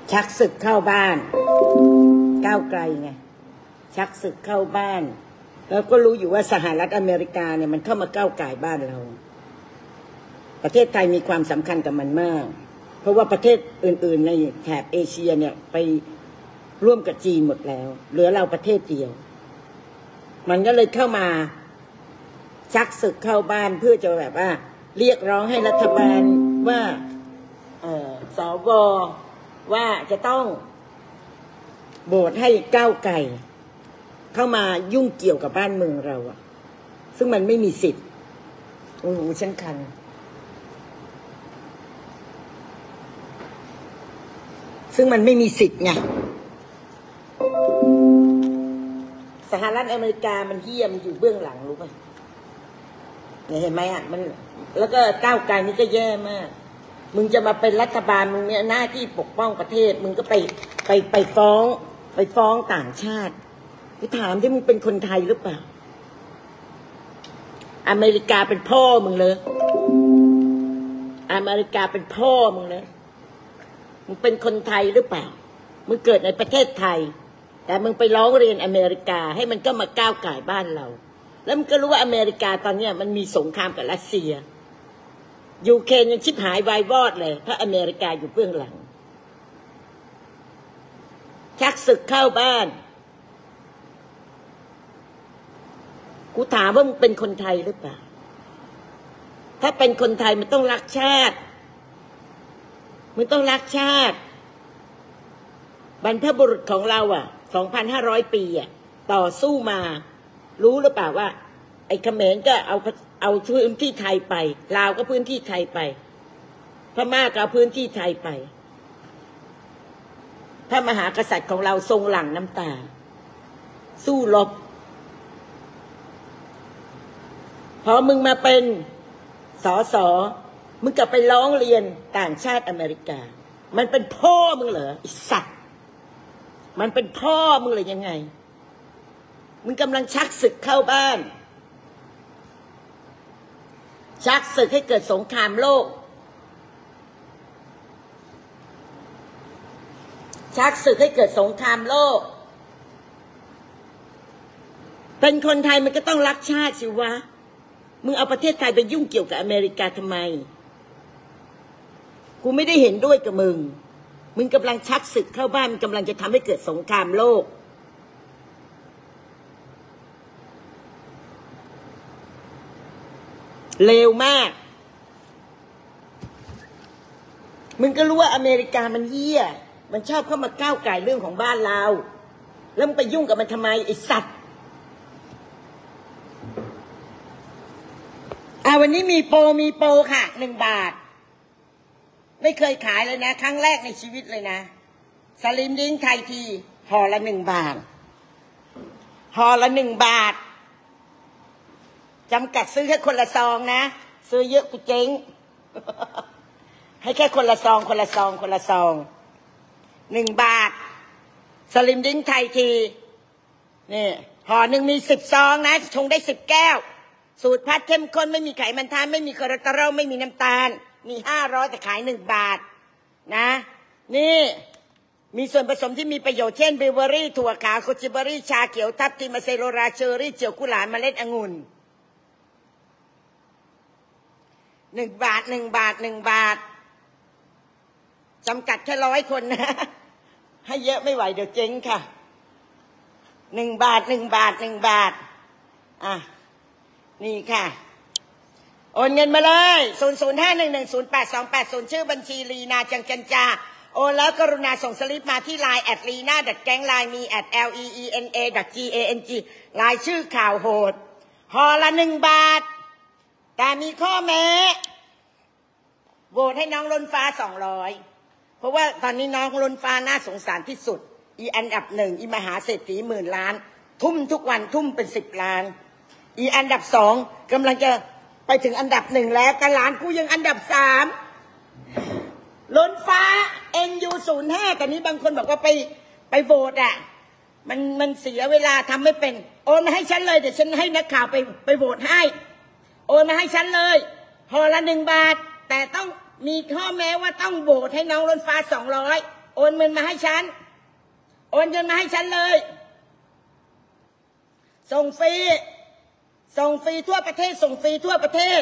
ชักศึกเข้าบ้านก้าวไกลไงชักศึกเข้าบ้านแล้วก็รู้อยู่ว่าสหรัฐอเมริกาเนี่ยมันเข้ามาก้าวก่ายบ้านเราประเทศไทยมีความสำคัญกับมันมากเพราะว่าประเทศอื่นๆในแถบเอเชียเนี่ยไปร่วมกับจีนหมดแล้วเหลือเราประเทศเดียวมันก็เลยเข้ามาชักศึกเข้าบ้านเพื่อจะแบบว่าเรียกร้องให้รัฐบาลว่าสวว่าจะต้องโหวตให้ก้าวไกลเข้ามายุ่งเกี่ยวกับบ้านเมืองเราอะซึ่งมันไม่มีสิทธิ์โอ้โหฉันคันซึ่งมันไม่มีสิทธิ์ไงสหรัฐอเมริกามันเหี้ยมอยู่เบื้องหลังรู้ป่ะเห็นไหมอ่ะมันแล้วก็ก้าวไกลนี่ก็แย่มากมึงจะมาเป็นรัฐบาลมึงเนี่ยหน้าที่ปกป้องประเทศมึงก็ไปฟ้องต่างชาติกูถามที่มึงเป็นคนไทยหรือเปล่าอเมริกาเป็นพ่อมึงเลยอเมริกาเป็นพ่อมึงเลยมึงเป็นคนไทยหรือเปล่ามึงเกิดในประเทศไทยแต่มึงไปร้องเรียนอเมริกาให้มันก็มาก้าวก่ายบ้านเราแล้วมึงก็รู้ว่าอเมริกาตอนนี้มันมีสงครามกับรัสเซียยูเครนยังชิบหายวายวอดเลยเพราะอเมริกาอยู่เบื้องหลังชักศึกเข้าบ้านกูถามว่ามึงเป็นคนไทยหรือเปล่าถ้าเป็นคนไทยมันต้องรักชาติมึงต้องรักชาติบรรพบุรุษของเรา2,500 ปีต่อสู้มารู้หรือเปล่าว่าไอ้เขมรก็เอาพื้นที่ไทยไปลาวก็พื้นที่ไทยไปพม่าก็เอาพื้นที่ไทยไปพระมหากษัตริย์ของเราทรงหลั่งน้ำตาสู้รบพอมึงมาเป็นสสมึงกลับไปร้องเรียนต่างชาติอเมริกามันเป็นพ่อมึงเหรอไอ้สัตว์มันเป็นพ่อมึงหรือยังไงมึงกำลังชักศึกเข้าบ้านชักศึกให้เกิดสงครามโลกชักศึกให้เกิดสงครามโลกเป็นคนไทยมันก็ต้องรักชาติสิวะมึงเอาประเทศไทยไปยุ่งเกี่ยวกับอเมริกาทำไมกูไม่ได้เห็นด้วยกับมึงกำลังชักศึกเข้าบ้านมึงกำลังจะทำให้เกิดสงครามโลกเลวมากมึงก็รู้ว่าอเมริกามันเหี้ยมันชอบเข้ามาก้าวก่ายเรื่องของบ้านเราแล้วมึงไปยุ่งกับมันทำไมไอ้สัตว์วันนี้มีโปรค่ะ1 บาทไม่เคยขายเลยนะครั้งแรกในชีวิตเลยนะสลิมดิ้งไทยทีห่อละ1 บาทห่อละ1 บาทจำกัดซื้อแค่คนละซองนะซื้อเยอะกูเจ๊ง ให้แค่คนละซอง1 บาทสลิมดิ้งไทยทีนี่ห่อหนึ่งมี10 ซองนะชงได้10 แก้วสูตรพัดเข้มข้นไม่มีไขมันทานไม่มีคอเลสเตอรอลไม่มีน้ำตาลมี500แต่ขาย1 บาทนะนี่มีส่วนผสมที่มีประโยชน์เช่นบิวเบอรี่ถั่วขาวโคจิเบอรี่ชาเขียวทับทิมอะเซโรราเชอรี่เจียวกุหลาบเมล็ดองุ่น1 บาทจำกัดแค่100 คนนะให้เยอะไม่ไหวเดี๋ยวเจ๊งค่ะ1 บาทนี่ค่ะโอนเงินมาเลย0051108280ชื่อบัญชีลีนาจังจันจาโอนแล้วกรุณาส่งสลิปมาที่ LINE @lina.gang LINE มี @leena.gang ลายชื่อข่าวโหดห่อละ1 บาทแต่มีข้อแม้โหวตให้น้องล้นฟ้า200เพราะว่าตอนนี้น้องล้นฟ้าน่าสงสารที่สุดอันดับ1มหาเศรษฐี10,000 ล้านทุ่มทุกวันทุ่มเป็น10 ล้านอันดับ2กำลังจะไปถึงอันดับ1แล้วแต่หลานกูยังอันดับ3ล้นฟ้า NU05แต่นี้บางคนบอกว่าไปโหวตมันเสียเวลาทำไม่เป็นโอนมาให้ฉันเลยเดี๋ยวฉันให้นักข่าวไปโหวตให้โอนมาให้ฉันเลยห่อละ1 บาทแต่ต้องมีข้อแม้ว่าต้องโหวตให้น้องล้นฟ้า200 โอนเงินมาให้ฉันโอนเงินมาให้ฉันเลยส่งฟรีทั่วประเทศส่งฟรีทั่วประเทศ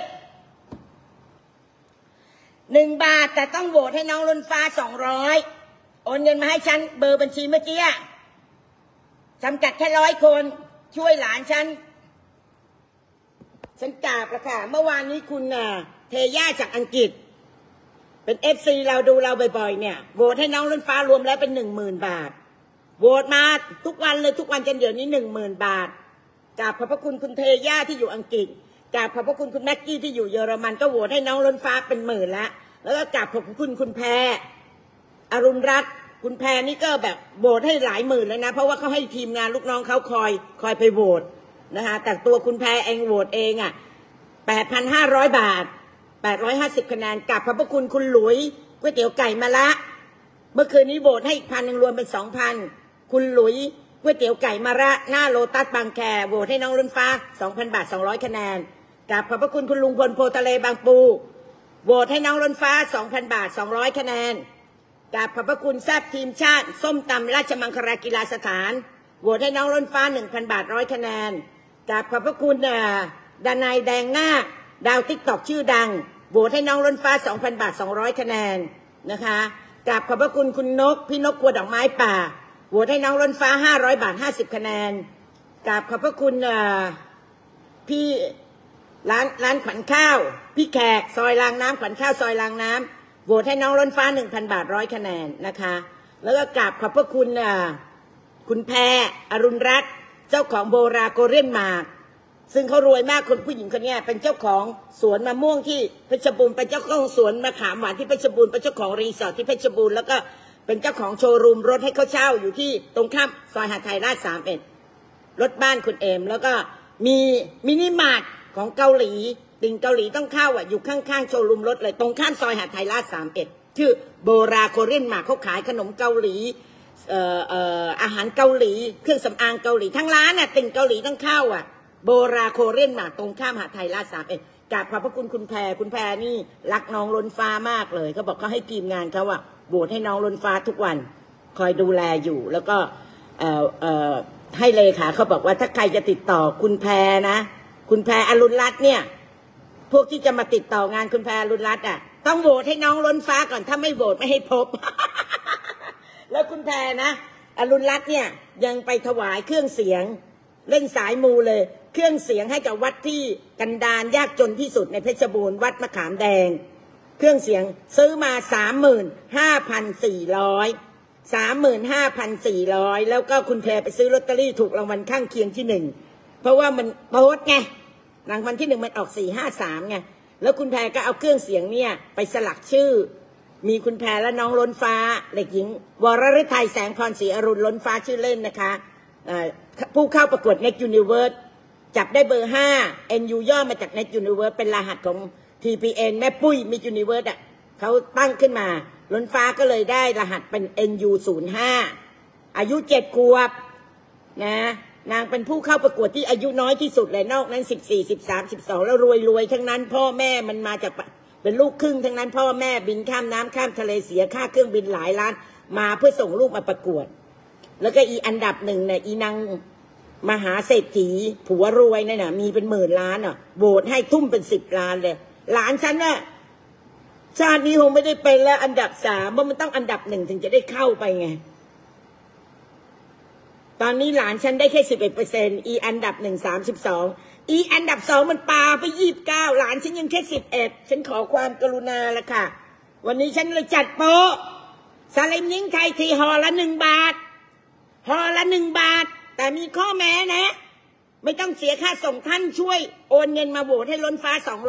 1 บาทแต่ต้องโหวตให้น้องล้นฟ้า200โอนเงินมาให้ฉันเบอร์บัญชีเมื่อกี้จำกัดแค่100 คนช่วยหลานฉันกราบแล้วค่ะเมื่อวานนี้คุณเทย่าจากอังกฤษเป็นFCเราดูเราบ่อยๆเนี่ยโหวตให้น้องล้นฟ้ารวมแล้วเป็น10,000 บาทโหวตมาทุกวันเลยทุกวันจนเดี๋ยวนี้10,000 บาทกราบขอบพระคุณคุณเทย่าที่อยู่อังกฤษกราบขอบพระคุณคุณแม็กกี้ที่อยู่เยอรมันก็โหวตให้น้องล้นฟ้าเป็น10,000แล้วก็กราบขอบพระคุณคุณแพรอรุณรัตน์คุณแพรนี่ก็แบบโหวตให้หลายหมื่นแล้วนะเพราะว่าเขาให้ทีมงานลูกน้องเขาคอยไปโหวตนะคะแต่ตัวคุณแพรเองโหวตเอง8,500 บาท850 คะแนนกราบขอบพระคุณคุณหลุยก๋วยเตี๋ยวไก่มะละเมื่อคืนนี้โหวตให้อีก1,000รวมเป็น 2,000คุณหลุยก๋วยเตี๋ยวไก่มะระหน้าโลตัสบางแคโหวตให้น้องล้นฟ้า 2,000 บาท200 คะแนนกราบขอบพระคุณคุณลุงพลโพทะเลบางปูโหวตให้น้องล้นฟ้า 2,000 บาท200 คะแนนกราบขอบพระคุณแซ่บทีมชาติส้มตำราชมังคลากีฬาสถานโหวตให้น้องล้นฟ้า 1,000 บาท100 คะแนนกราบขอบพระคุณดานายแดงหน้าดาวติ๊กตอกชื่อดังโหวตให้น้องล้นฟ้า 2,000 บาท200 คะแนนนะคะกราบขอบพระคุณคุณนกพี่นกครัวดอกไม้ป่าโหวตให้น้องล้นฟ้า500 บาท50 คะแนนกราบขอบพระคุณพี่ร้านขวัญข้าวพี่แขกซอยรางน้ำขวัญข้าวซอยรางน้ำโหวตให้น้องล้นฟ้า 1,000 บาท100 คะแนนนะคะแล้วก็กราบขอบพระคุณคุณแพรอรุณรัตน์เจ้าของโบราโกเรียนมาร์กซึ่งเขารวยมากคนผู้หญิงคนนี้เป็นเจ้าของสวนมะม่วงที่เพชรบูรณ์เป็นเจ้าของสวนมะขามหวานที่เพชรบูรณ์เป็นเจ้าของรีสอร์ทที่เพชรบูรณ์แล้วก็เป็นเจ้าของโชว์รูมรถให้เขาเช่าอยู่ที่ตรงข้ามซอยหาดไทยราช31รถบ้านคุณเอมแล้วก็มีมินิมาร์ทของเกาหลีติ่งเกาหลีต้องเข้าอยู่ข้างๆโชว์รูมรถเลยตรงข้ามซอยหาดไทยราช31ชื่อโบราโคเรียนมาร์เขาขายขนมเกาหลีอาหารเกาหลีเครื่องสำอางเกาหลีทั้งร้านติ่งเกาหลีต้องเข้าโบราโคเรียนมาตรงข้ามหาดไทยราช31กราบขอบพระคุณคุณแพรนี่รักน้องล้นฟ้ามากเลยเขาบอกเขาให้ทีมงานเขาโหวตให้น้องล้นฟ้าทุกวันคอยดูแลอยู่แล้วก็ให้เลขาเขาบอกว่าถ้าใครจะติดต่อคุณแพรนะคุณแพรอรุณรัตน์เนี่ยพวกที่จะมาติดต่องานคุณแพรอรุณรัตน์ต้องโหวตให้น้องล้นฟ้าก่อนถ้าไม่โหวตไม่ให้พบ แล้วคุณแพรนะอรุณรัตน์เนี่ยยังไปถวายเครื่องเสียงเล่นสายมูเลยเครื่องเสียงให้กับวัดที่กันดารยากจนที่สุดในเพชรบูรณ์วัดมะขามแดงเครื่องเสียงซื้อมา 35,400 แล้วก็คุณแพรไปซื้อลอตเตอรี่ถูกรางวัลข้างเคียงที่1เพราะว่ามันโต๊ดไงรางวัลที่1มันออก453ไงแล้วคุณแพรก็เอาเครื่องเสียงเนี่ยไปสลักชื่อมีคุณแพรและน้องล้นฟ้าเด็กหญิงวรฤทัยแสงพรศรีอรุณล้นฟ้าชื่อเล่นนะคะผู้เข้าประกวด Next Universe จับได้เบอร์5 NU ย่อมาจาก Next Universe เป็นรหัสของ TPN แม่ปุ้ย Miss Universe เขาตั้งขึ้นมาล้นฟ้าก็เลยได้รหัสเป็น NU 05อายุ7 ขวบนะนางเป็นผู้เข้าประกวดที่อายุน้อยที่สุดเลยนอกนั้น14 13 12แล้วรวยทั้งนั้นพ่อแม่มันมาจากเป็นลูกครึ่งทั้งนั้นพ่อแม่บินข้ามน้ำข้ามทะเลเสียค่าเครื่องบินหลายล้านมาเพื่อส่งลูกมาประกวดแล้วก็อันดับ1เนี่ยนางมหาเศรษฐีผัวรวยนั่นน่ะมีเป็น10,000 ล้านโหวตให้ทุ่มเป็น10 ล้านเลยหลานฉันน่ะชาตินี้คงไม่ได้เป็นแล้วอันดับ3เพราะมันต้องอันดับ1ถึงจะได้เข้าไปไงตอนนี้หลานฉันได้แค่11%อันดับ1 32อันดับ2มันปาไป29หลานฉันยังแค่11ฉันขอความกรุณาละค่ะวันนี้ฉันเลยจัดโป๊ะสลิมนิ้งไทยทีห่อละ1 บาทห่อละ1 บาทแต่มีข้อแม้นะไม่ต้องเสียค่าส่งท่านช่วยโอนเงินมาโหวตให้ล้นฟ้า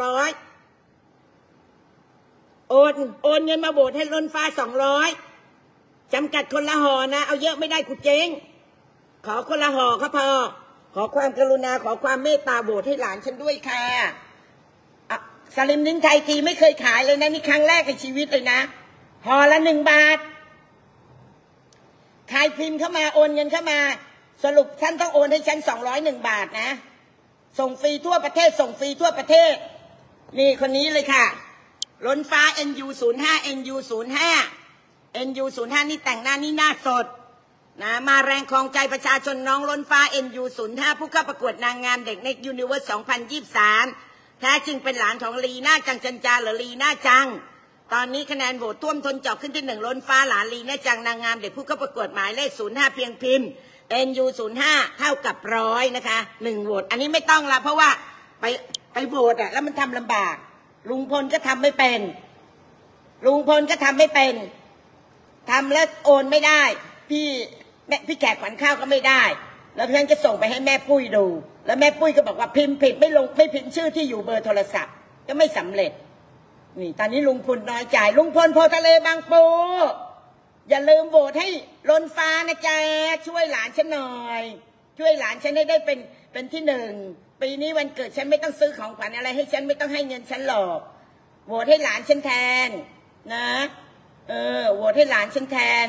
200โอนเงินมาโหวตให้ล้นฟ้า200จำกัดคนละห่อนะเอาเยอะไม่ได้คุณเจ๊งขอคนละห่อก็พอขอความกรุณาขอความเมตตาโหวตให้หลานฉันด้วยค่ะสลิมนิ้งไทยทีไม่เคยขายเลยนะนี่ครั้งแรกในชีวิตเลยนะห่อละ1 บาทใครพิมพ์เข้ามาโอนเงินเข้ามาสรุปท่านต้องโอนให้ฉัน201 บาทนะส่งฟรีทั่วประเทศส่งฟรีทั่วประเทศนี่คนนี้เลยค่ะล้นฟ้า NU 05 NU 05 NU05 นี่แต่งหน้านี่หน้าสดนะมาแรงครองใจประชาชนน้องล้นฟ้า NU05 ผู้เข้าประกวดนางงามเด็กในยูนิเวอร์ส 2023 แท้จริงเป็นหลานของลีน่าจังจันจาหรือลีน่าจังตอนนี้คะแนนโหวตท่วมท้นจอบขึ้นที่1ล้นฟ้าหลานลีน่าจังนางงามเด็กผู้เข้าประกวดหมายเลข05เพียงพิมพ์ NU05 เท่ากับ100นะคะ1โหวตอันนี้ไม่ต้องละเพราะว่าไปโหวตแล้วมันทำลำบากลุงพลก็ทำไม่เป็นลุงพลก็ทำไม่เป็นทำแล้วโอนไม่ได้พี่แขกขวัญข้าวก็ไม่ได้แล้วฉันจะส่งไปให้แม่ปุ้ยดูแล้วแม่ปุ้ยก็บอกว่าพิมพ์ผิดไม่พิมพ์ชื่อที่อยู่เบอร์โทรศัพท์ก็ไม่สำเร็จนี่ตอนนี้ลุงพลน้อยใจลุงพลโพทะเลบางปูอย่าลืมโหวตให้ล้นฟ้านะจ๊ะช่วยหลานฉันหน่อยช่วยหลานฉันได้เป็นที่1ปีนี้วันเกิดฉันไม่ต้องซื้อของขวัญอะไรให้ฉันไม่ต้องให้เงินฉันหรอกโหวตให้หลานฉันแทนนะโหวตให้หลานฉันแทน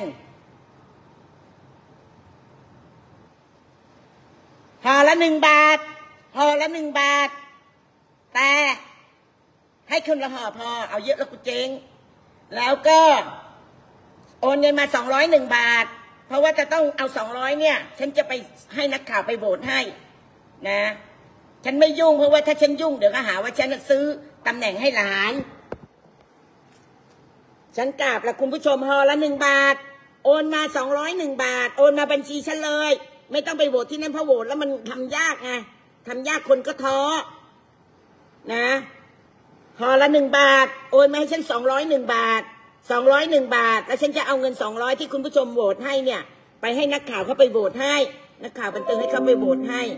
ห่อละ1 บาทห่อละ1 บาทแต่ให้คนละห่อพอเอาเยอะแล้วกูเจ๊งแล้วก็โอนเงินมา201 บาทเพราะว่าจะต้องเอา200เนี่ยฉันจะไปให้นักข่าวไปโหวตให้นะฉันไม่ยุ่งเพราะว่าถ้าฉันยุ่งเดี๋ยวก็หาว่าฉันซื้อตำแหน่งให้หลานฉันกราบละคุณผู้ชมห่อละ1 บาทโอนมา201 บาทโอนมาบัญชีฉันเลยไม่ต้องไปโหวตที่นั่นเพราะโหวตแล้วมันทำยากไงทำยากคนก็ท้อนะห่อละ1 บาทโอนมาให้ฉัน201 บาท201 บาทแล้วฉันจะเอาเงิน200ที่คุณผู้ชมโหวตให้เนี่ยไปให้นักข่าวเขาไปโหวตให้นักข่าวบันเทิงให้เขาไปโหวตให้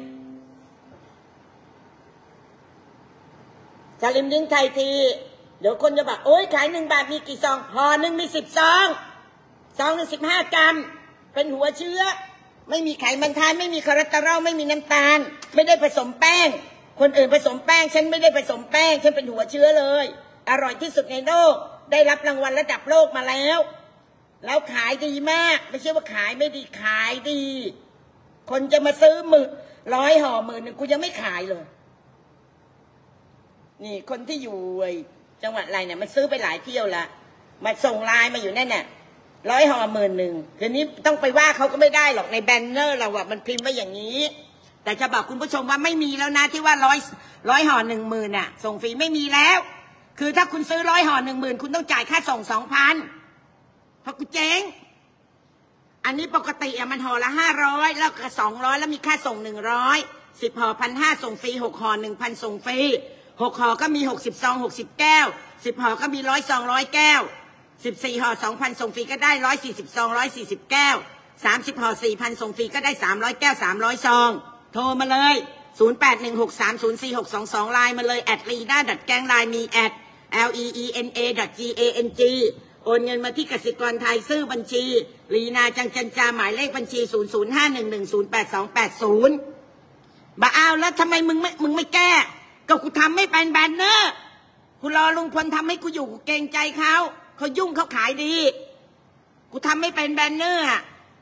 สลิมดิ้งไทยทีเดี๋ยวคนจะบอกโอ๊ยขาย1 บาทมีกี่ซองห่อหนึ่งมี10 ซองซองหนึ่ง15 กรัมเป็นหัวเชื้อไม่มีไขมันทานไม่มีคอเลสเตอรอลไม่มีน้ำตาลไม่ได้ผสมแป้งคนอื่นผสมแป้งฉันไม่ได้ผสมแป้งฉันเป็นหัวเชื้อเลยอร่อยที่สุดในโลกได้รับรางวัลระดับโลกมาแล้วขายดีมากไม่ใช่ว่าขายไม่ดีขายดีคนจะมาซื้อ100 ห่อ10,000กูยังไม่ขายเลยนี่คนที่อยู่จังหวัดอะไรเนี่ยมันซื้อไปหลายเที่ยวละมาส่งไลน์มาอยู่นั่นเนี่ย100 ห่อ10,000ทีนี้ต้องไปว่าเขาก็ไม่ได้หรอกในแบนเนอร์เราอะมันพิมพ์ไว้อย่างนี้แต่จะบอกคุณผู้ชมว่าไม่มีแล้วนะที่ว่าร้อยห่อ10,000น่ะส่งฟรีไม่มีแล้วคือถ้าคุณซื้อ100 ห่อ10,000คุณต้องจ่ายค่าส่ง 2,000เพราะกูเจ๊งอันนี้ปกติอะมันห่อละ500แล้วก็200แล้วมีค่าส่ง100 10 ห่อ1,500ส่งฟรี6 ห่อ 1,000ส่งฟรี6 ห่อก็มี60 ซอง60 แก้ว10 ห่อก็มี100 ซอง100 แก้ว14 ห่อ 2,000ส่งฟรีก็ได้140 ซอง140 แก้ว30 ห่อ 4,000ส่งฟรีก็ได้300 แก้ว300 ซองโทรมาเลย0816304622ไลน์มาเลย@lina.gang ไลน์มี@leena.gang โอนเงินมาที่กสิกรไทยซื่อบัญชีลีนาจังจันจาหมายเลขบัญชี0051108280บ้าเอาแล้วทำไมมึงไม่แก้ก็กูทำไม่เป็นแบนเนอร์กูรอลุงพลทำให้กูอยู่กูเกรงใจเขายุ่งเขาขายดีกูทำไม่เป็นแบนเนอร์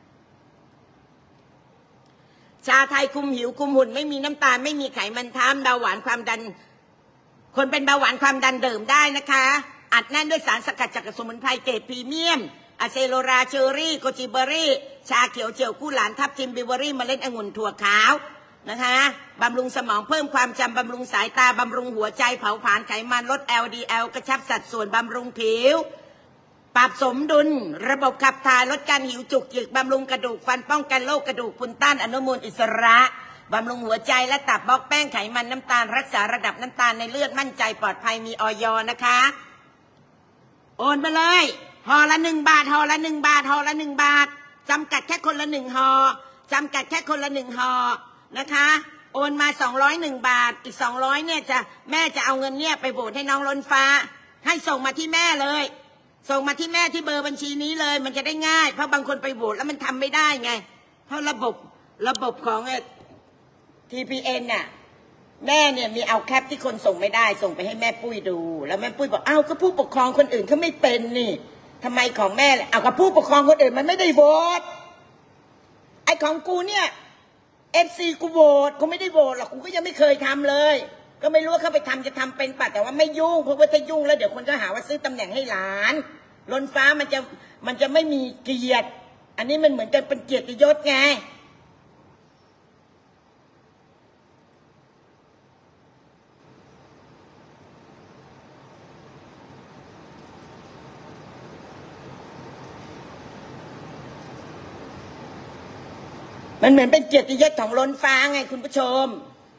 ชาไทยคุมหิวคุมหุ่นไม่มีน้ำตาลไม่มีไขมันทามเบาหวานความดันคนเป็นเบาหวานความดันดื่มได้นะคะอัดแน่นด้วยสารสกัดจากสมุนไพรเกรดพรีเมียมอะเซโลราเชอรี่โกจิเบอรี่ชาเขียวเจียวกู้หลานทับทิมบิวเบอรี่เมล็ดองุ่นถั่วขาวนะคะบำรุงสมองเพิ่มความจำบำรุงสายตาบำรุงหัวใจเผาผลาญไขมันลด LDL กระชับสัดส่วนบำรุงผิวปรับสมดุลระบบขับถ่ายลดการหิวจุกจิกบำรุงกระดูกฟันป้องกันโรคกระดูกพรุนต้านอนุมูลอิสระบำรุงหัวใจและตับบล็อกแป้งไขมันน้ำตาลรักษาระดับน้ำตาลในเลือดมั่นใจปลอดภัยมีอย.นะคะโอนมาเลยห่อละ1 บาทห่อละ1 บาทห่อละ1 บาทจำกัดแค่คนละ1 ห่อจำกัดแค่คนละ1 ห่อนะคะโอนมา201 บาทอีก200เนี่ยแม่จะเอาเงินเนี่ยไปโบสให้น้องล้นฟ้าให้ส่งมาที่แม่เลยส่งมาที่แม่ที่เบอร์บัญชีนี้เลยมันจะได้ง่ายเพราะบางคนไปโหวตแล้วมันทำไม่ได้ไงเพราะระบบของTPN น่ะแม่เนี่ยมีเอาแคปที่คนส่งไม่ได้ส่งไปให้แม่ปุ้ยดูแล้วแม่ปุ้ยบอกอ้าวก็ผู้ปกครองคนอื่นเขาไม่เป็นนี่ทำไมของแม่เอากับผู้ปกครองคนอื่นมันไม่ได้โหวตไอ้ของกูเนี่ยFC กูโหวตกูไม่ได้โหวตหรอกกูก็ยังไม่เคยทำเลยก็ไม่รู้ว่าเขาไปทำจะทำเป็นป่ะแต่ว่าไม่ยุ่งเพราะว่าถ้ายุ่งแล้วเดี๋ยวคนก็หาว่าซื้อตำแหน่งให้หลานล้นฟ้ามันจะไม่มีเกียรติอันนี้มันเหมือนกันเป็นเกียรติยศไงมันเหมือนเป็นเกียรติยศของล้นฟ้าไงคุณผู้ชม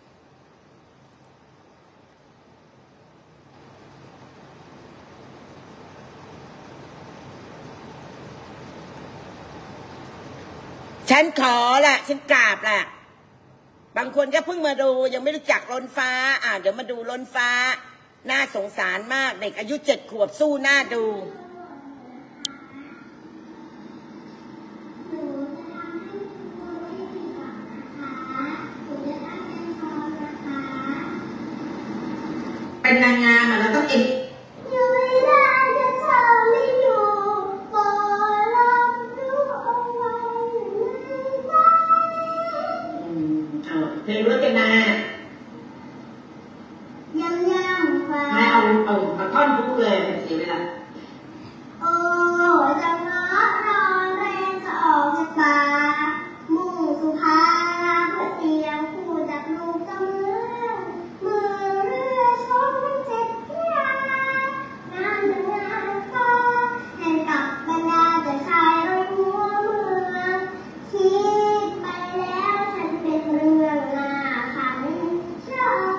ฉันขอแหละฉันกราบแหละบางคนก็เพิ่งมาดูยังไม่รู้จักล้นฟ้าเดี๋ยวมาดูล้นฟ้าน่าสงสารมากเด็กอายุ7 ขวบสู้หน้าดูเป็นนางงามเราต้องอีกเพลงรถกันนายังค่ะไม่เอาท่อนพุกเลยเสียเวลาโอ้จะเนาะรอแรงจะออกจากป่ามุ่งสุภาเพื่อเสียงผู้จับลูกจำเมือเรือชมเจ็ดที่ราน้ำจะงานฟ้าแห่งกับบรรดาแต่ชายร้อยหัวเมืองคิดไปแล้วฉันเป็นเรื่องน่าขันช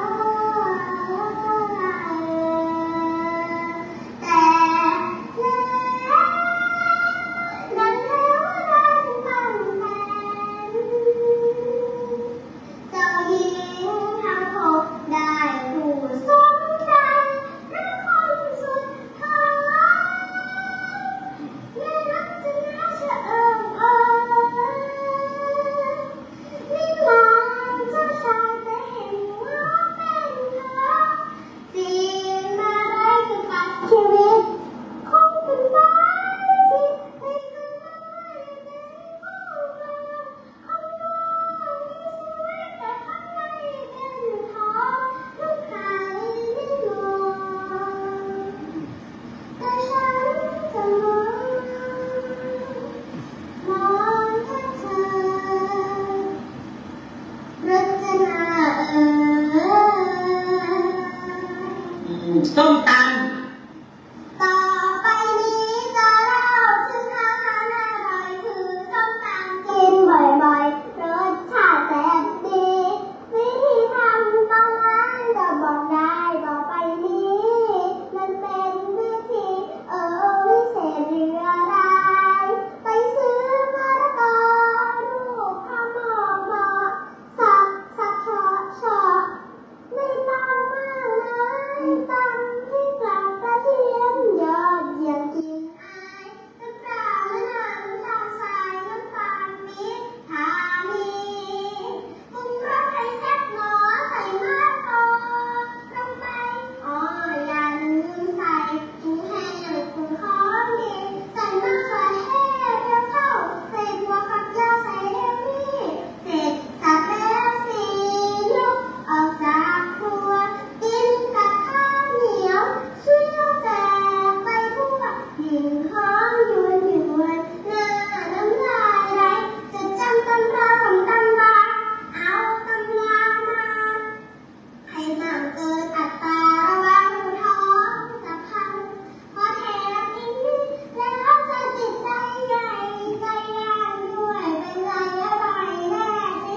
ส้มตำต่อไปนี้จะเล่าถึงอาหารอร่อยคือส้มตำกินบ่อยๆรสชาติแซ่บดีวิธีทำตอนนั้นจะบอกได้ต่อไปนี้มันเป็นวิธีวิเศษหรืออะไรไปซื้อมะละกอลูกข้าวหม้อสับเฉาะไม่เบามากเลยตำให้กลับกระเทียมยอดเยี่ยมกินอายน้ำปลามะนาวน้ำตาลทรายน้ำตาลปี๊บทามีปรุงรสให้แซ่บหน่อใส่มะละกอลงไปอย่าลืมใส่กุ้งแห้งกุ้งของดีใส่มะเขือเทศเดี๋ยวเข้าใส่ถั่วฝักยาวใส่เดี๋ยวนี้เสร็จสับแล้วสิยกออกจากครัวกินกับข้าวเหนียวเชี่ยวแตกไปทั่วยิ่งหอมยวนหน้าน้ำลายไหลจะจำตำราของตำราเอาตำรามาให้มากเกินอัตราระวังท้องจะพังพอเทละทิ้งแล้วจะติดใจใหญ่ใจแรงด้วยเป็นไรอะไรแน่สิ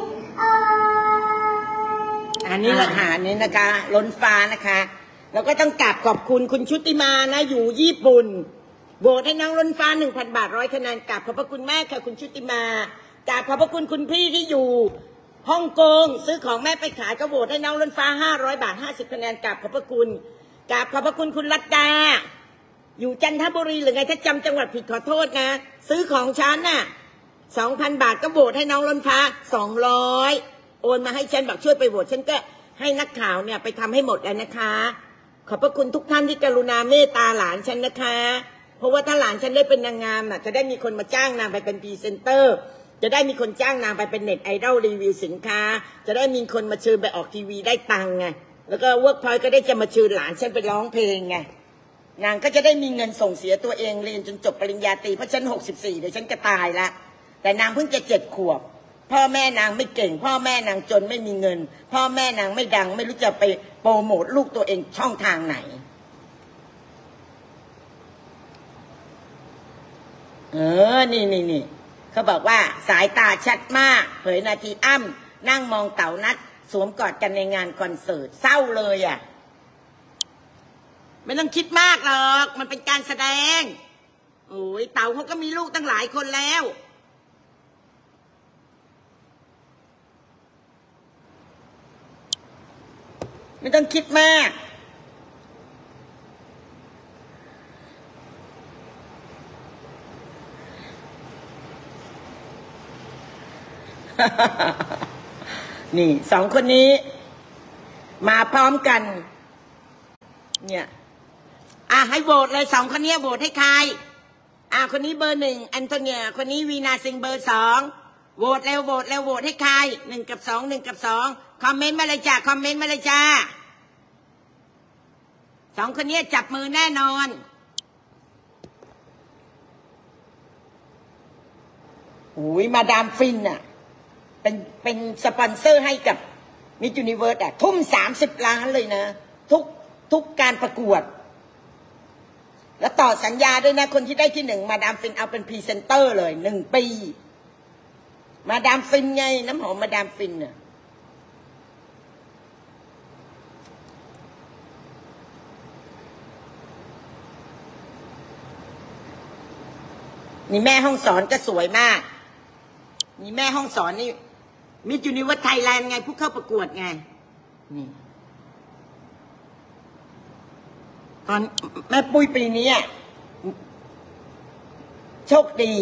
อันนี้ราคานี้นะคะล้นฟ้านะคะแล้วก็ต้องกราบขอบคุณคุณชุติมานะอยู่ญี่ปุ่นโหวตให้น้องล้นฟ้า 1,000 บาท100 คะแนนกราบขอบพระคุณมากค่ะคุณชุติมากราบขอบพระคุณคุณพี่ที่อยู่ฮ่องกงซื้อของแม่ไปขายก็โหวตให้น้องล้นฟ้า500 บาท50 คะแนนกราบขอบพระคุณกราบขอบพระคุณคุณรัตดาอยู่จันทบุรีหรือไงถ้าจำจังหวัดผิดขอโทษนะซื้อของฉันน่ะ 2,000 บาทก็โหวตให้น้องล้นฟ้า200โอนมาให้ฉันบอกช่วยไปโหวตฉันก็ให้นักข่าวเนี่ยไปทำให้หมดแล้วนะคะขอบพระคุณทุกท่านที่กรุณาเมตตาหลานฉันนะคะเพราะว่าถ้าหลานฉันได้เป็นนางงามน่ะจะได้มีคนมาจ้างนางไปเป็นพรีเซนเตอร์จะได้มีคนจ้างนางไปเป็นเน็ตไอดอลรีวิวสินค้าจะได้มีคนมาเชิญไปออกทีวีได้ตังค์ไงแล้วก็เวิร์กพอยต์ก็ได้จะมาเชิญหลานฉันไปร้องเพลงไงนางก็จะได้มีเงินส่งเสียตัวเองเรียนจนจบปริญญาตรีเพราะฉัน64เดี๋ยวฉันจะตายละแต่นางเพิ่งจะ7 ขวบพ่อแม่นางไม่เก่งพ่อแม่นางจนไม่มีเงินพ่อแม่นางไม่ดังไม่รู้จะไปโปรโมทลูกตัวเองช่องทางไหนนี่เขาบอกว่าสายตาชัดมากเผยนาทีอ้ำนั่งมองเต๋านัดสวมกอดกันในงานคอนเสิร์ตเศร้าเลยอ่ะไม่ต้องคิดมากหรอกมันเป็นการแสดงโอ้ยเต๋าเขาก็มีลูกตั้งหลายคนแล้วไม่ต้องคิดมากนี่2 คนนี้มาพร้อมกันเนี่ยให้โหวตเลย2 คนนี้โหวตให้ใครคนนี้เบอร์ 1แอนโทเนียคนนี้วีนาซิงเบอร์ 2โหวตเร็วโหวตให้ใคร1 กับ 2 1 กับ 2คอมเมนต์มาเลยจ้าคอมเมนต์มาเลยจ้า2 คนนี้จับมือแน่นอนโอ้ยมาดามฟินอ่ะเป็นสปอนเซอร์ให้กับมิสยูนิเวิร์สทุ่ม30 ล้านเลยนะทุกการประกวดแล้วต่อสัญญาด้วยนะคนที่ได้ที่1มาดามฟินเอาเป็นพรีเซนเตอร์เลย1 ปีมาดามฟินไงน้ำหอมมาดามฟินน่ะนี่แม่ห้องสอนก็สวยมากนี่แม่ห้องสอนนี่มิสยูนิเวิร์สไทยแลนด์ไงผู้เข้าประกวดไงนี่ตอนแม่ปุ้ยปีนี้โชคดี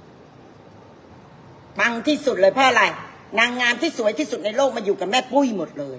ปังที่สุดเลยเพราะอะไรนางงามที่สวยที่สุดในโลกมาอยู่กับแม่ปุ้ยหมดเลย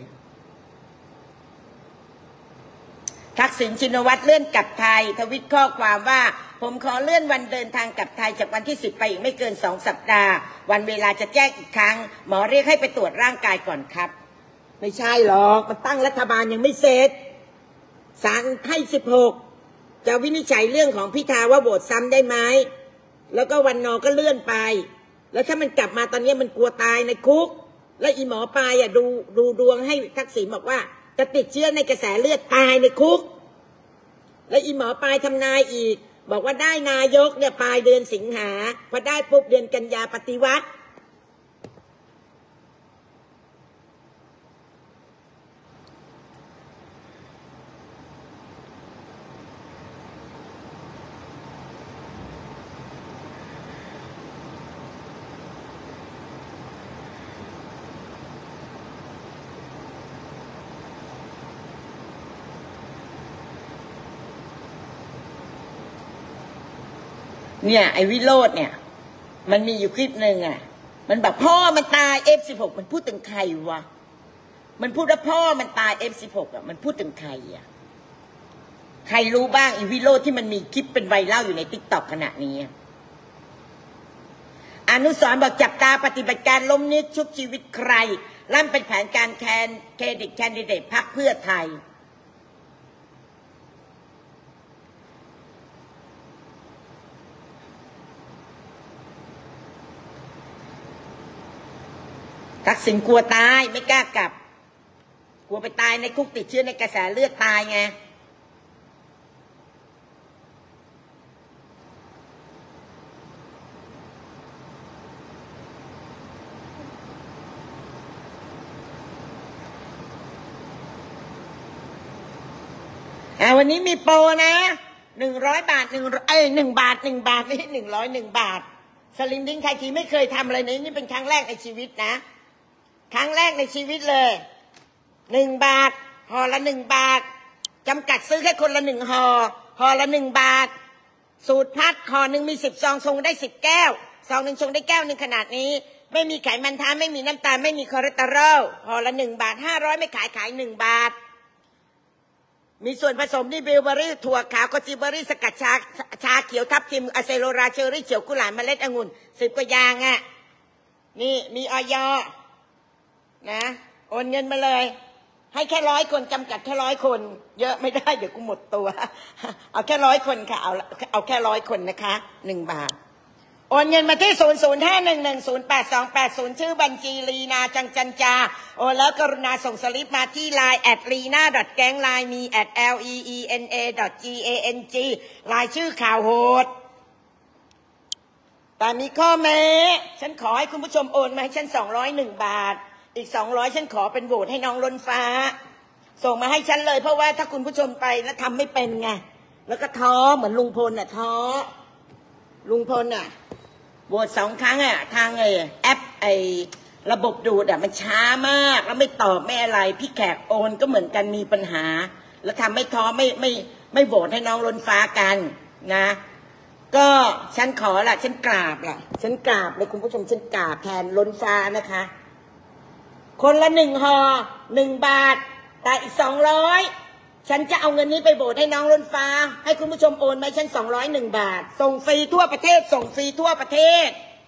ทักษิณชินวัตรเลื่อนกลับไทยทวิตข้อความว่าผมขอเลื่อนวันเดินทางกลับไทยจากวันที่10ไปอีกไม่เกิน2 สัปดาห์วันเวลาจะแจ้งอีกครั้งหมอเรียกให้ไปตรวจร่างกายก่อนครับไม่ใช่หรอกมันตั้งรัฐบาลยังไม่เสร็จศาลให้16จะวินิจฉัยเรื่องของพิธาว่าโหวตซ้ำได้ไหมแล้วก็วันนอก็เลื่อนไปแล้วถ้ามันกลับมาตอนนี้มันกลัวตายในคุกและอีหมอปลายดูดวงให้ทักษิณบอกว่าจะติดเชื้อในกระแสเลือดตายในคุกและอีหมอปลายทำนายอีกบอกว่าได้นายกเนี่ยปลายเดือนสิงหาพอได้ปุ๊บเดือนกันยาปฏิวัติเนี่ยไอ้วิโรจน์เนี่ยมันมีอยู่คลิปหนึ่งมันแบบพ่อมันตาย F16 มันพูดถึงใครวะมันพูดว่าพ่อมันตาย F16 มันพูดถึงใครใครรู้บ้างไอ้วิโรจน์ที่มันมีคลิปเป็นไวรัลอยู่ใน TikTok ขณะนี้อนุสรณ์บอกจับตาปฏิบัติการล้มนิดชุบชีวิตใครลั่นเป็นแผนการเครดิตแคนดิเดตพรรคเพื่อไทยทักษิณกลัวตายไม่กล้ากลับกลัวไปตายในคุกติดเชื้อในกระแสเลือดตายไงวันนี้มีโปรนะ100 บาท1 บาทไม่ใช่101 บาทสลิมดิ้งใครทีไม่เคยทำอะไรนี่เป็นครั้งแรกในชีวิตนะครั้งแรกในชีวิตเลย1 บาทห่อละ1 บาทจำกัดซื้อแค่คนละ1 ห่อละ1 บาทสูตรพัดห่อหนึ่งมี10 ซองชงได้10 แก้วซองหนึ่งชงได้แก้วหนึ่งขนาดนี้ไม่มีไขมันทานไม่มีน้ำตาลไม่มีคอเลสเตอรอลห่อละ1 บาท500ไม่ขาย1 บาทมีส่วนผสมที่บิลเบอรี่ถั่วขาวโกจิเบอรี่สกัดชาเขียวทับทิมอะเซโลราเชอรี่เขียวกุหลาบเมล็ดองุ่น10 กว่าอย่างนี่มีอย.นะโอนเงินมาเลยให้แค่100 คนจำกัดแค่100 คน เยอะไม่ได้เดี๋ยวกูหมดตัวเอาแค่100 คนค่ะเอาแค่100 คนนะคะ1 บาทโอนเงินมาที่0051108280ชื่อบัญชีลีนาจันจาโอนแล้วกรุณาส่งสลิปมาที่ line @lina.gang line มี @leena.gang รายชื่อข่าวโหดแต่มีข้อแม้ฉันขอให้คุณผู้ชมโอนมาให้ฉัน201 บาทอีก200ฉันขอเป็นโหวตให้น้องล้นฟ้าส่งมาให้ฉันเลยเพราะว่าถ้าคุณผู้ชมไปแล้วทำไม่เป็นไงแล้วก็ท้อเหมือนลุงพลน่ะท้อลุงพลน่ะโหวต2 ครั้งอ่ะทางแอประบบดูดอ่ะมันช้ามากแล้วไม่ตอบไม่อะไรพี่แขกโอนก็เหมือนกันมีปัญหาแล้วทำไม่ท้อไม่โหวตให้น้องล้นฟ้ากันนะก็ฉันขอละฉันกราบละฉันกราบเลยคุณผู้ชมฉันกราบแทนล้นฟ้านะคะคนละ1 ห่อ1 บาทแต่อีก200ฉันจะเอาเงินนี้ไปโบสให้น้องล้นฟ้าให้คุณผู้ชมโอนมาฉัน201 บาทส่งฟรีทั่วประเทศส่งฟรีทั่วประเทศ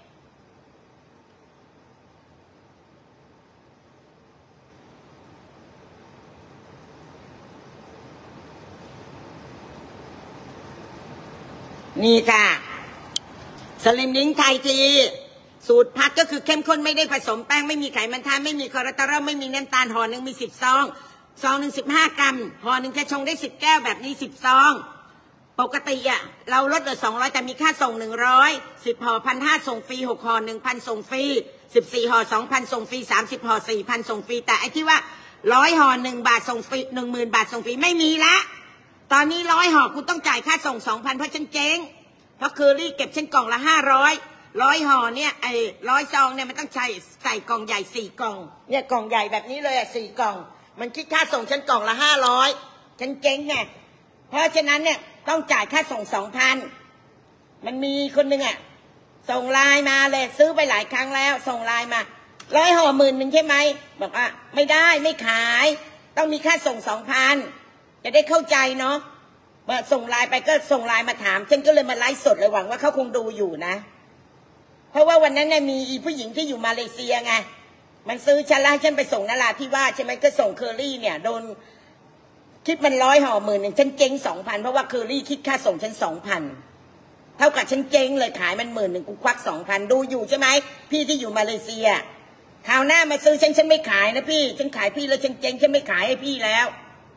นี่ค่ะสลิมลิ้งไทยทีสูตรพัดก็คือเข้มข้นไม่ได้ผสมแป้งไม่มีไขมันทานไม่มีคอเลสเตอรอลไม่มีน้ำตาลห่อหนึ่งมี10 ซองซองหนึ่ง15 กรัมห่อหนึ่งจะชงได้10 แก้วแบบนี้10 ซองปกติอ่ะเราลดเหลือ200แต่มีค่าส่ง100 10 ห่อ 1,500ส่งฟรี6 ห่อ 1,000ส่งฟรี14 ห่อ 2,000ส่งฟรี30 ห่อ 4,000ส่งฟรีแต่ไอ้ที่ว่า100 ห่อ1 บาทส่งฟรี 10,000 บาทส่งฟรีไม่มีละตอนนี้100 ห่อคุณต้องจ่ายค่าส่ง 2,000เพราะฉันเจ๊งเพราะเคอรี่เก็บฉันกล่องละ500ห่อเนี่ย100 ซองเนี่ยมันต้องใส่กล่องใหญ่4 กล่องเนี่ยกล่องใหญ่แบบนี้เลย4 กล่องมันคิดค่าส่งฉันกล่องละ500ฉันเจ๊งไงเพราะฉะนั้นเนี่ยต้องจ่ายค่าส่ง 2,000มันมีคนหนึ่งส่งไลน์มาเลยซื้อไปหลายครั้งแล้วส่งไลน์มา100 ห่อ 10,000ใช่ไหมบอกว่าไม่ได้ไม่ขายต้องมีค่าส่ง 2,000จะได้เข้าใจเนาะมาส่งไลน์ไปก็ส่งไลน์มาถามฉันก็เลยมาไลฟ์สดเลยหวังว่าเขาคงดูอยู่นะเพราะว่าวันนั้นเนี่ยมีผู้หญิงที่อยู่มาเลเซียไงมันซื้อฉันแล้วฉันไปส่งนราธิวาสใช่ไหมก็ส่งเคอรี่เนี่ยโดนคิดมัน100 ห่อ 10,000ฉันเจ๊ง 2,000เพราะว่าเคอรี่คิดค่าส่งฉัน 2,000เท่ากับฉันเจ๊งเลยขายมัน10,000กูควัก 2,000ดูอยู่ใช่ไหมพี่ที่อยู่มาเลเซียคราวหน้ามาซื้อฉันไม่ขายนะพี่ฉันขายพี่แล้วฉันเจ๊งฉันไม่ขายให้พี่แล้ว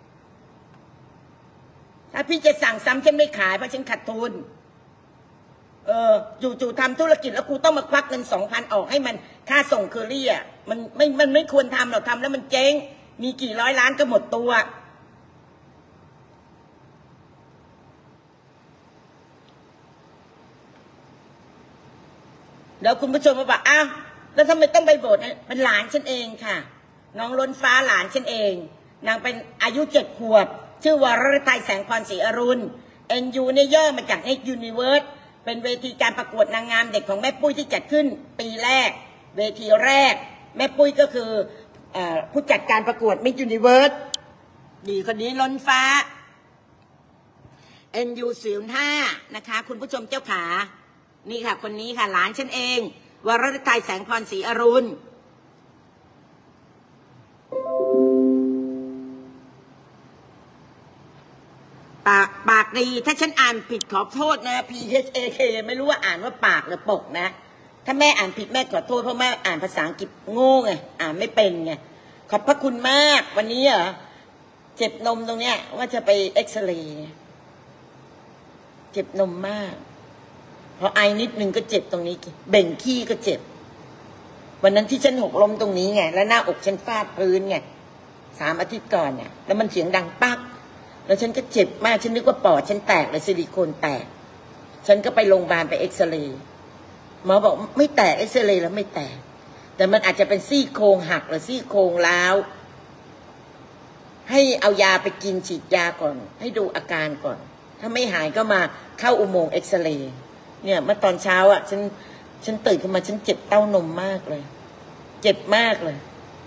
ถ้าพี่จะสั่งซ้ำฉันไม่ขายเพราะฉันขาดทุนจู่ๆทำธุรกิจแล้วกูต้องมาควักเงิน 2,000ออกให้มันค่าส่งเคอรี่มันไม่ควรทำหรอกทำแล้วมันเจ๊งมีกี่ร้อยล้านก็หมดตัวแล้วคุณผู้ชมมาบอกอ้าวแล้วทำไมต้องไปโบสถ์เป็นหลานฉันเองค่ะน้องล้นฟ้าหลานฉันเองนางเป็นอายุ7 ขวบชื่อวรฤทัยแสงพรศรีอรุณ NU เนี่ยย่อมาจาก Next Universe เป็นเวทีการประกวดนางงามเด็กของแม่ปุ้ยที่จัดขึ้นปีแรกเวทีแรกแม่ปุ้ยก็คือผู้จัดการประกวด Miss Universe ดีคนนี้ล้นฟ้า NU 05นะคะคุณผู้ชมเจ้าขานี่ค่ะคนนี้ค่ะหลานฉันเองวรฤทัยแสงพรศรีอรุณปากดีถ้าฉันอ่านผิดขอโทษนะ PHAK ไม่รู้ว่าอ่านว่าปากหรือปกนะถ้าแม่อ่านผิดแม่ขอโทษเพราะแม่อ่านภาษาอังกฤษโง่ไงอ่านไม่เป็นไงขอบพระคุณมากวันนี้เจ็บนมตรงเนี้ยว่าจะไปเอ็กซเรย์เจ็บนมมากพอไอนิดนึงก็เจ็บตรงนี้เบ่งขี้ก็เจ็บวันนั้นที่ฉันหกล้มตรงนี้ไงแล้วหน้าอกฉันฟาดพื้นไง3 อาทิตย์ก่อนเนี่ยแล้วมันเสียงดังปักแล้วฉันก็เจ็บมากฉันนึกว่าปอดฉันแตกเลยซิลิโคนแตกฉันก็ไปโรงพยาบาลไปเอ็กซเรย์หมอบอกไม่แตกเอ็กซเรย์แล้วไม่แตกแต่มันอาจจะเป็นซี่โครงหักหรือซี่โครงร้าวให้เอายาไปกินฉีดยาก่อนให้ดูอาการก่อนถ้าไม่หายก็มาเข้าอุโมงค์เอ็กซเรย์เนี่ยเมื่อตอนเช้าฉันตื่นขึ้นมาฉันเจ็บเต้านมมากเลยเจ็บมากเลย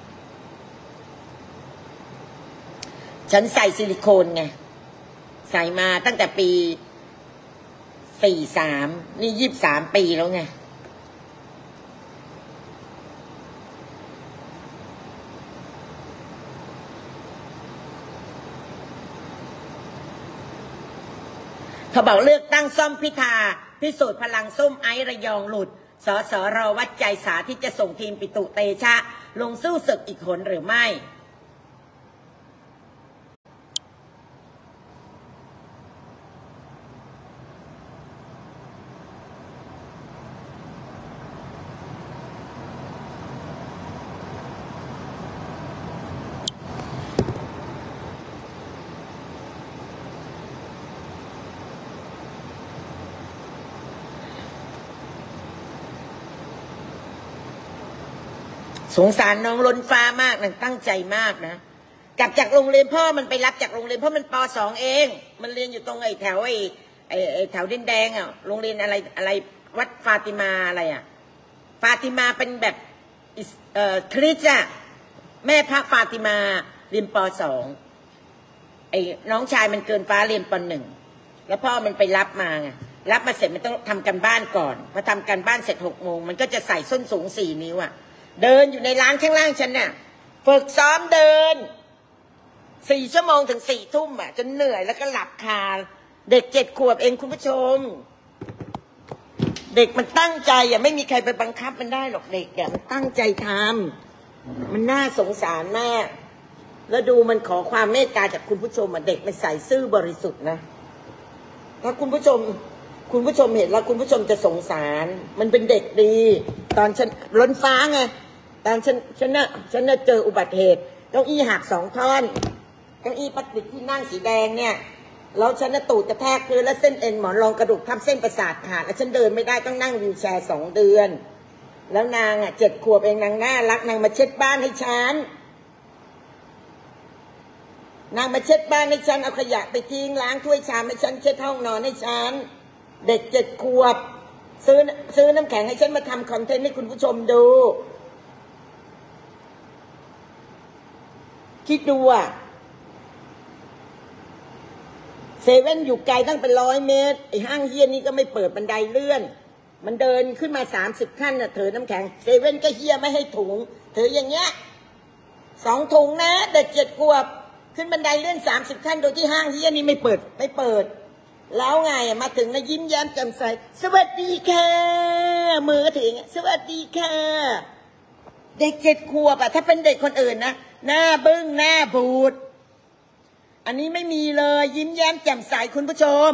ฉันใส่ซิลิโคนไงใส่มาตั้งแต่ปี43นี่23 ปีแล้วไงเขาบอกเลือกตั้งซ่อมพิธาพิสูจน์พลังส้มไอระยองหลุดสสรวัดใจสาที่จะส่งทีมปิตุเตชะลงสู้ศึกอีกหนหรือไม่สงสารน้องล้นฟ้ามากนะตั้งใจมากนะกลับจากโรงเรียนพ่อมันไปรับจากโรงเรียนพ่อมันป.2 เองมันเรียนอยู่ตรงไอ้แถวไอ้แถวดินแดงอ่ะโรงเรียนอะไรวัดฟาติมาอะไรอ่ะฟาติมาเป็นแบบคริสต์อ่ะแม่พระฟาติมาเรียนป.2ไอ้น้องชายมันเกินฟ้าเรียนป.1แล้วพ่อมันไปรับมาไงรับมาเสร็จมันต้องทำกันบ้านก่อนพอทำกันบ้านเสร็จ6 โมงมันก็จะใส่ส้นสูง4 นิ้วอ่ะเดินอยู่ในร้านข้างล่างฉันน่ะฝึกซ้อมเดิน4 ชั่วโมงถึง4 ทุ่มอ่ะจนเหนื่อยแล้วก็หลับคาเด็ก7 ขวบเองคุณผู้ชมเด็กมันตั้งใจอ่ะไม่มีใครไปบังคับมันได้หรอกเด็กอ่ะมันตั้งใจทำมันน่าสงสารมากแล้วดูมันขอความเมตตาจากคุณผู้ชมอ่ะเด็กมันใส่ซื่อบริสุทธิ์นะถ้าคุณผู้ชมเห็นแล้วคุณผู้ชมจะสงสารมันเป็นเด็กดีตอนฉันล้นฟ้าไงตอนฉันน่ะเจออุบัติเหตุเก้าอี้หัก2 ท่อนเก้าอี้พลาสติกที่นั่งสีแดงเนี่ยแล้วฉันน่ะตูดกระแทกพื้นแล้วเส้นเอ็นหมอนรองกระดูกทับเส้นประสาทขาดแล้วฉันเดินไม่ได้ต้องนั่งวีลแชร์2 เดือนแล้วนางอ่ะ7 ขวบเองนางน่ารักนางมาเช็ดบ้านให้ฉันเอาขยะไปทิ้งล้างถ้วยชามให้ฉันเช็ดห้องนอนให้ฉันเด็ก7 ขวบซื้อน้ำแข็งให้ฉันมาทำคอนเทนต์ให้คุณผู้ชมดูคิดดูอ่ะเซเว่นอยู่ไกลตั้งเป็น100 เมตรไอ้ห้างเฮี้ยนี่ก็ไม่เปิดบันไดเลื่อนมันเดินขึ้นมา30 ขั้นน่ะเถอน้ำแข็งเซเว่นก็เฮี้ยไม่ให้ถุงเถออย่างเงี้ย2 ถุงนะเด็ก7 ขวบขึ้นบันไดเลื่อน30 ขั้นโดยที่ห้างเฮี้ยนี่ไม่เปิดแล้วไงมาถึงนะยิ้มแย้มแจ่มใสสวัสดีค่ะมือถึงสวัสดีค่ะเด็ก7 ขวบอะถ้าเป็นเด็กคนอื่นนะหน้าบึ้งหน้าบูดอันนี้ไม่มีเลยยิ้มแย้มแจ่มใสคุณผู้ชม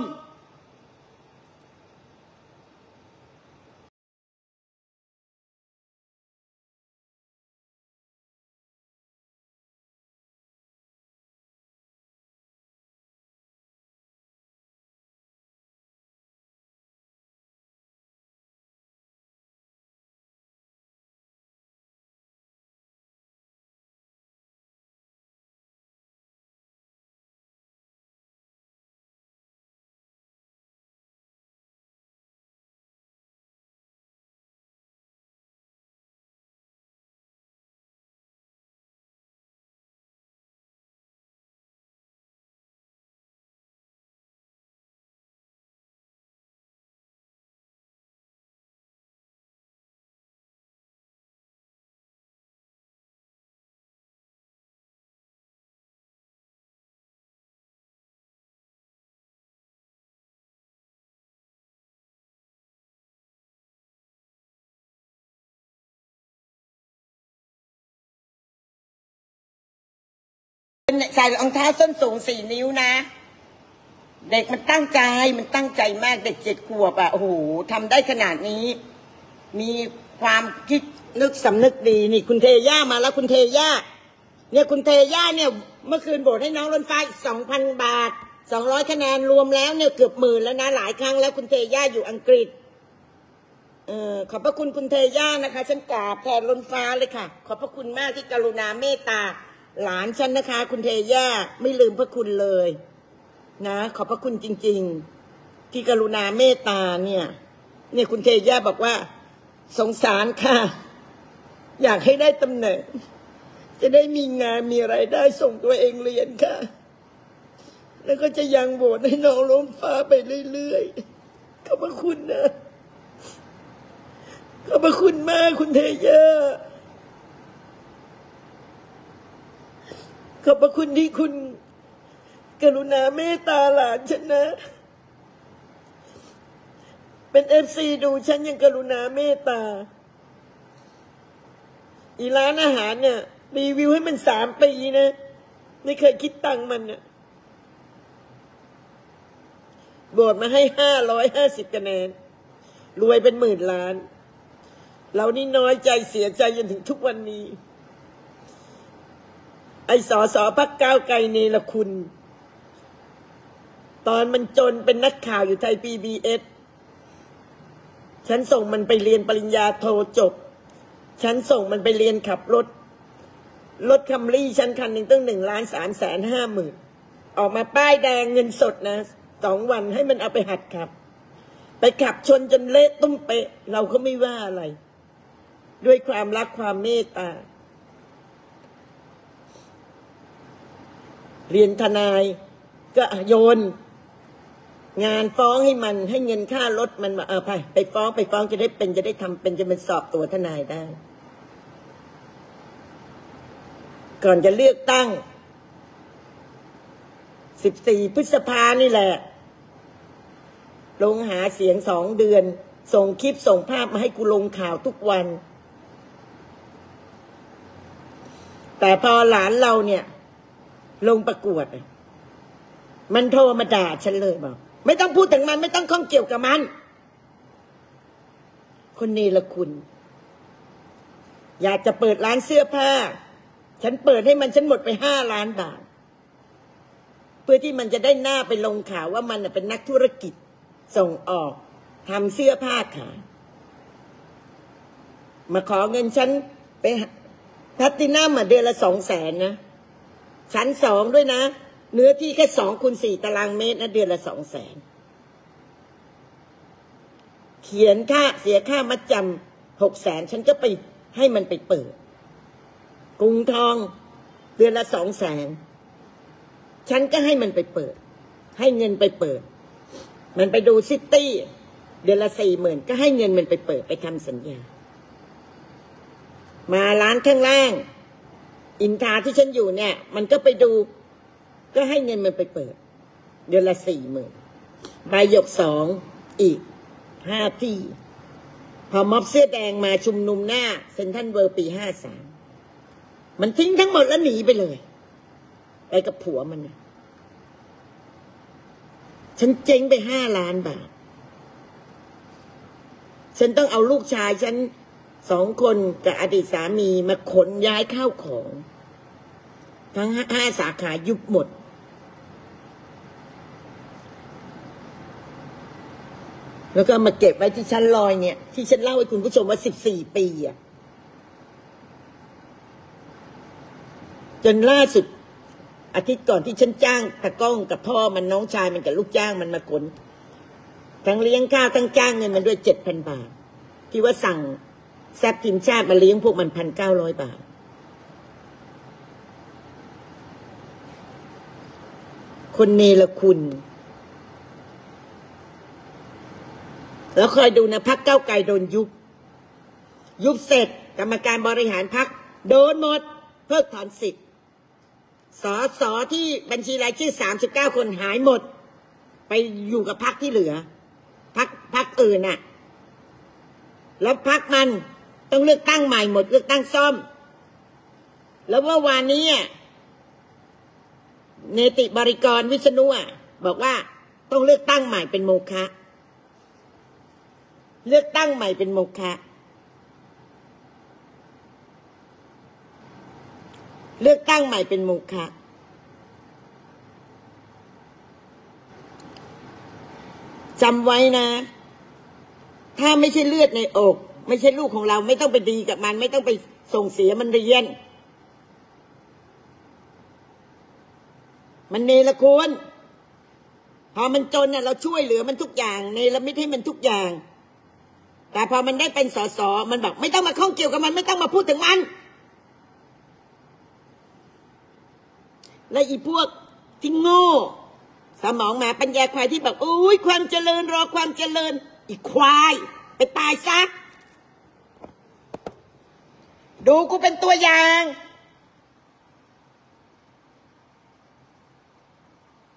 ใส่รองเท้าส้นสูง4 นิ้วนะเด็กมันตั้งใจมากเด็ก7 ขวบอ่ะโอ้โหทำได้ขนาดนี้มีความคิดนึกสำนึกดีนี่คุณเทย่ามาแล้วคุณเทย่าเนี่ยคุณเทย่าเนี่ยเมื่อคืนโบสให้น้องล้นฟ้าอีก2,000 บาท200 คะแนนรวมแล้วเนี่ยเกือบ10,000แล้วนะหลายครั้งแล้วคุณเทย่าอยู่อังกฤษขอบพระคุณคุณเทย่านะคะฉันกราบแทนล้นฟ้าเลยค่ะขอบพระคุณมากที่กรุณาเมตตาหลานฉันนะคะคุณเทย่าไม่ลืมพระคุณเลยนะขอบพระคุณจริงๆที่กรุณาเมตตาเนี่ยคุณเทย่าบอกว่าสงสารค่ะอยากให้ได้ตำแหน่งจะได้มีงานมีรายได้ส่งตัวเองเรียนค่ะแล้วก็จะยังโหวตให้น้องล้มฟ้าไปเรื่อยๆขอบพระคุณนะขอบพระคุณมากคุณเทย่าขอบพระคุณที่คุณกรุณาเมตตาหลานฉันนะเป็นFC ดูฉันยังกรุณาเมตตาอีร้านอาหารเนี่ยรีวิวให้มัน3 ปีนะไม่เคยคิดตังค์มันเนี่ยโบสมาให้550 คะแนนรวยเป็น10,000 ล้านเรานี่น้อยใจเสียใจจนถึงทุกวันนี้ไอ้สสพรรคก้าวไกลเนรคุณตอนมันจนเป็นนักข่าวอยู่ไทย PBS ฉันส่งมันไปเรียนปริญญาโทจบฉันส่งมันไปเรียนขับรถคัมรี่ฉันคันหนึ่งตั้ง1,350,000ออกมาป้ายแดงเงินสดนะ2 วันให้มันเอาไปหัดขับไปขับชนจนเละตุ้มเปะเราก็ไม่ว่าอะไรด้วยความรักความเมตตาเรียนทนายก็โยนงานฟ้องให้มันให้เงินค่ารถมันมาไปฟ้องจะได้ทำเป็นจะเป็นสอบตัวทนายได้ก่อนจะเลือกตั้ง14 พฤษภานี่แหละลงหาเสียง2 เดือนส่งคลิปส่งภาพมาให้กูลงข่าวทุกวันแต่พอหลานเราเนี่ยลงประกวดมันโทรมาด่าฉันเลยบอกไม่ต้องพูดถึงมันไม่ต้องข้องเกี่ยวกับมันคนเนรคุณอยากจะเปิดร้านเสื้อผ้าฉันเปิดให้มันฉันหมดไป5 ล้านบาทเพื่อที่มันจะได้หน้าไปลงข่าวว่ามันเป็นนักธุรกิจส่งออกทำเสื้อผ้าขายมาขอเงินฉันไปแพลตตินัมเดือนละ200,000นะชั้น2ด้วยนะเนื้อที่แค่2x4 ตารางเมตรนะเดือนละ200,000เขียนเสียค่ามัดจำ600,000ฉันก็ไปให้มันไปเปิดกรุงทองเดือนละ200,000ฉันก็ให้มันไปเปิดให้เงินไปเปิดมันไปดูซิตี้เดือนละ40,000ก็ให้เงินมันไปเปิดไปทำสัญญามาร้านข้างล่างอินทาที่ฉันอยู่เนี่ยมันก็ไปดูก็ให้เงินมันไปเปิดเดือนละ40,000ใบหยก2อีก5 ที่พอม็อบเสื้อแดงมาชุมนุมหน้าเซ็นทรัลเวิลด์ปี53มันทิ้งทั้งหมดแล้วหนีไปเลยไปกับผัวมันนะฉันเจ๊งไป5 ล้านบาทฉันต้องเอาลูกชายฉัน2 คนกับอดีตสามีมาขนย้ายข้าวของทั้ง5 สาขายุบหมดแล้วก็มาเก็บไว้ที่ชั้นลอยเนี่ยที่ฉันเล่าให้คุณผู้ชมว่า14 ปีอะจนล่าสุดอาทิตย์ก่อนที่ฉันจ้างตะก้องกับพ่อมันน้องชายมันกับลูกจ้างมันมาขนทั้งเลี้ยงข้าวทั้งจ้างเงินมันด้วย 7,000 บาทที่ว่าสั่งแซ่บทีมชาติมาเลี้ยงพวกมัน 1,900 บาทคนเนรคุณแล้วคอยดูนะพรรคก้าวไกลโดนยุบเสร็จกรรมการบริหารพรรคโดนหมดเพิกถอนสิทธิ์สสที่บัญชีรายชื่อ39 คนหายหมดไปอยู่กับพรรคที่เหลือพรรคอื่นน่ะแล้วพรรคมันต้องเลือกตั้งใหม่หมดเลือกตั้งซ่อมแล้วเมื่อวานนี้เนติบริกรวิษณุบอกว่าต้องเลือกตั้งใหม่เป็นโมฆะเลือกตั้งใหม่เป็นโมฆะเลือกตั้งใหม่เป็นโมฆะจำไว้นะถ้าไม่ใช่เลือดในอกไม่ใช่ลูกของเราไม่ต้องไปดีกับมันไม่ต้องไปส่งเสียมันเรียนมันเนรคุณพอมันจนเราช่วยเหลือมันทุกอย่างเนรมิตให้มันทุกอย่างแต่พอมันได้เป็นสสมันบอกไม่ต้องมาข้องเกี่ยวกับมันไม่ต้องมาพูดถึงมันและอีพวกที่โง่สมองหมาปัญญาควายที่บอกอุ้ยความเจริญรอความเจริญอีควายไปตายซะดูกูเป็นตัวอย่าง